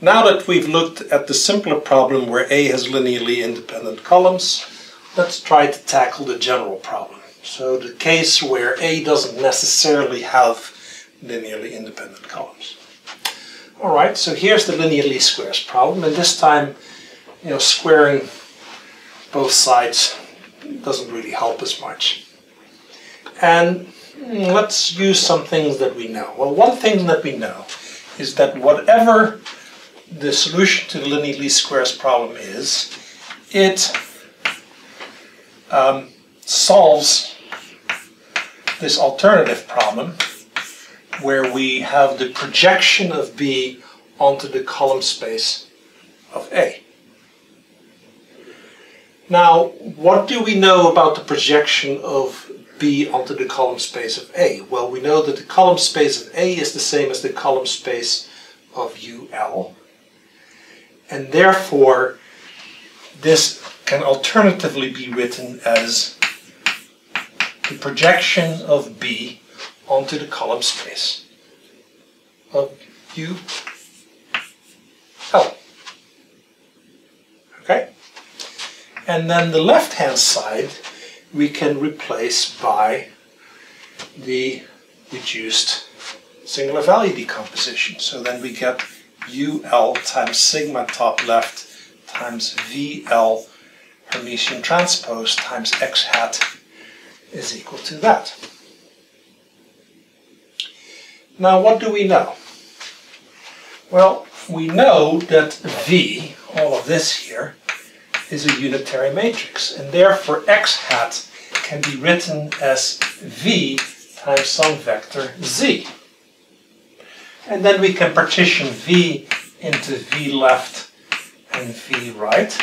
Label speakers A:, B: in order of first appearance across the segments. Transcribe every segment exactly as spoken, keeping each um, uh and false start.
A: Now that we've looked at the simpler problem where A has linearly independent columns, let's try to tackle the general problem. So the case where A doesn't necessarily have linearly independent columns. Alright, so here's the linear least squares problem, and this time, you know, squaring both sides doesn't really help us much. And let's use some things that we know. Well, one thing that we know is that whatever the solution to the linear least squares problem is, it um, solves this alternative problem where we have the projection of B onto the column space of A. Now, what do we know about the projection of B onto the column space of A? Well, we know that the column space of A is the same as the column space of U L. And therefore, this can alternatively be written as the projection of B onto the column space of U L. Okay? And then the left-hand side we can replace by the reduced singular value decomposition. So then we get U L times sigma top left times V L Hermitian transpose times X hat is equal to that. Now what do we know? Well, we know that V, all of this here, is a unitary matrix, and therefore X hat can be written as V times some vector Z. And then we can partition V into V left and V right,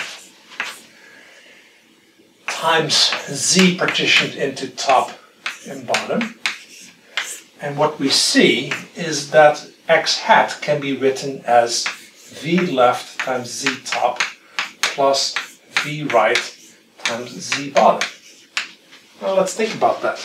A: times Z partitioned into top and bottom. And what we see is that X hat can be written as V left times Z top plus V right times Z bottom. Well, let's think about that.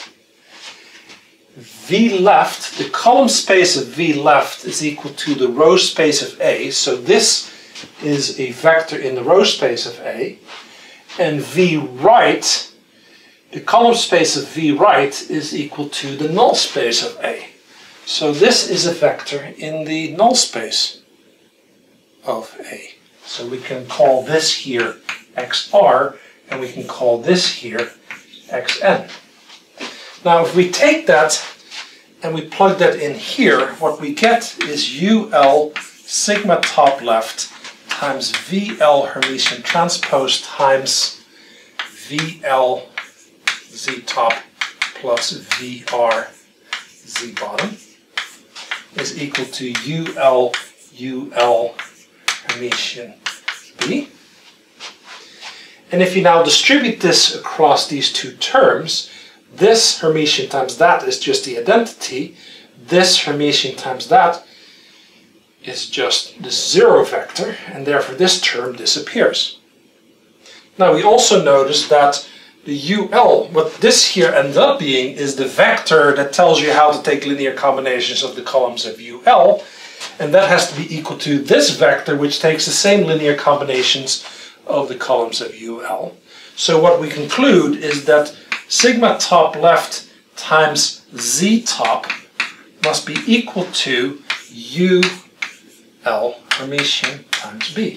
A: V left, the column space of V left is equal to the row space of A, so this is a vector in the row space of A, and V right, the column space of V right is equal to the null space of A. So this is a vector in the null space of A. So we can call this here X R, and we can call this here X N. Now if we take that and we plug that in here, what we get is U L sigma top left times V L Hermitian transpose times V L Z top plus V R Z bottom is equal to U L U L Hermitian B. And if you now distribute this across these two terms, this Hermitian times that is just the identity, this Hermitian times that is just the zero vector, and therefore this term disappears. Now we also notice that the U L, what this here ends up being, is the vector that tells you how to take linear combinations of the columns of U L, and that has to be equal to this vector, which takes the same linear combinations of the columns of U L. So what we conclude is that sigma top left times Z top must be equal to U L Hermitian times B.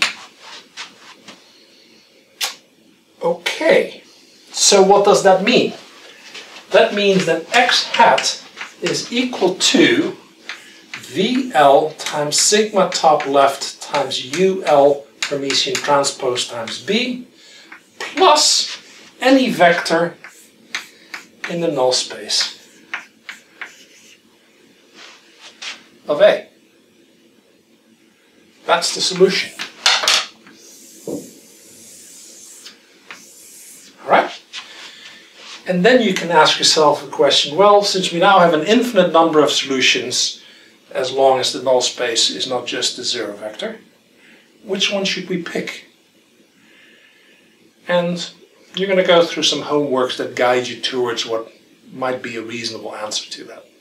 A: Okay, so what does that mean? That means that X hat is equal to V L times sigma top left times U L Hermitian transpose times B plus any vector in the null space of A. That's the solution. Alright? And then you can ask yourself a question, well, since we now have an infinite number of solutions, as long as the null space is not just the zero vector, which one should we pick? And you're going to go through some homeworks that guide you towards what might be a reasonable answer to that.